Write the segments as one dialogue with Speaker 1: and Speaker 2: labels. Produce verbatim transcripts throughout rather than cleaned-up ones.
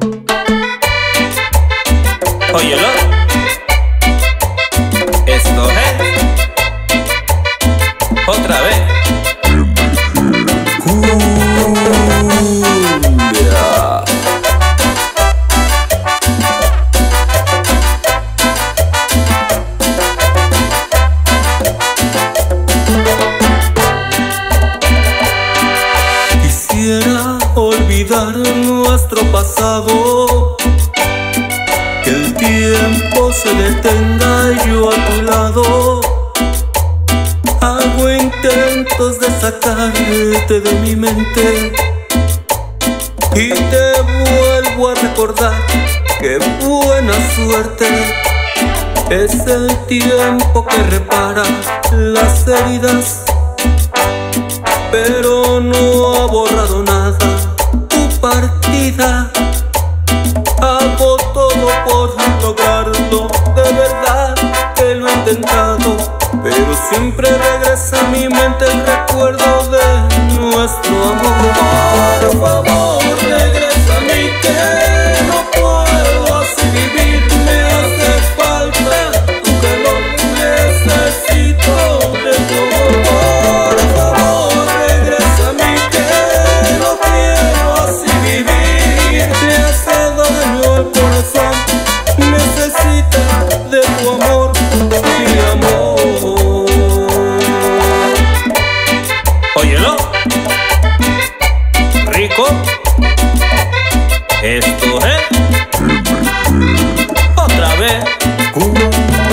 Speaker 1: Óyelo, esto es otra vez cumbia.
Speaker 2: Quisiera olvidar nuestro pasado, que el tiempo se detenga y yo a tu lado. Hago intentos de sacarte de mi mente y te vuelvo a recordar que buena suerte es el tiempo que repara las heridas, pero no ha borrado nada tu partida. Hago todo por lograrlo, de verdad que lo he intentado, pero siempre regresa a mi mente el recuerdo de nuestro amor. Por favor, regresa a mí, que no puedo así vivir. Me hace falta tu calor, necesito de tu amor. Por favor, regresa a mí, que no quiero así vivir. Me hace daño el corazón, necesita de tu amor, mi amor.
Speaker 1: Óyelo, rico, esto es otra vez cumbia.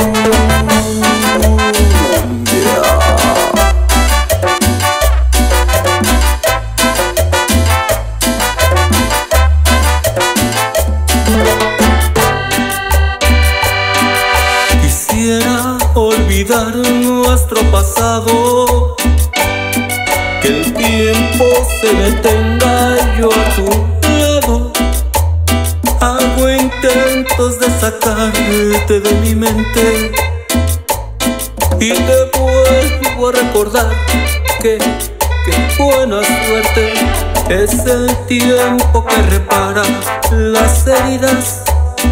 Speaker 2: Quisiera olvidar nuestro pasado, que el tiempo se detenga y yo a tu lado. Hago intentos de sacarte de mi mente y te vuelvo a recordar que, que buena suerte es el tiempo que repara las heridas,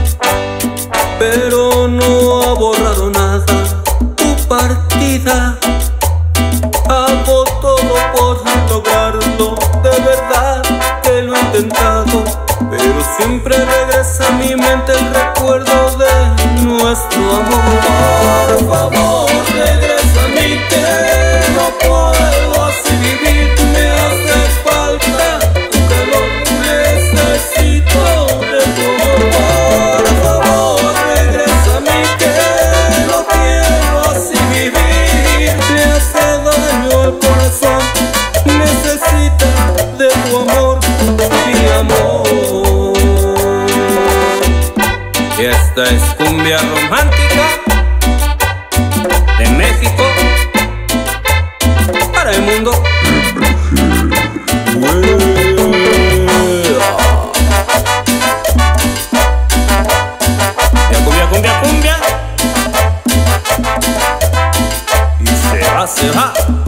Speaker 2: pero no ha borrado nada tu partida. Hago todo por lograrlo, de verdad que lo he intentado, pero siempre regresa a mi mente el recuerdo de nuestro amor. Por favor, regresa a mí, que no puedo así vivir. Me hace falta tu calor, necesito de tu amor. Por favor, regresa a mí, que no quiero así vivir. Me hace daño el corazón, necesita de tu amor, mi amor.
Speaker 1: Y esta es cumbia romántica de México para el mundo. Cumbia, cumbia, cumbia. Y se va, se va.